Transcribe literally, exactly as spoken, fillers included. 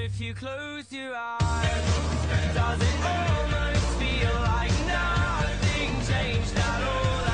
if you close your eyes? Does it almost feel like nothing changed at all?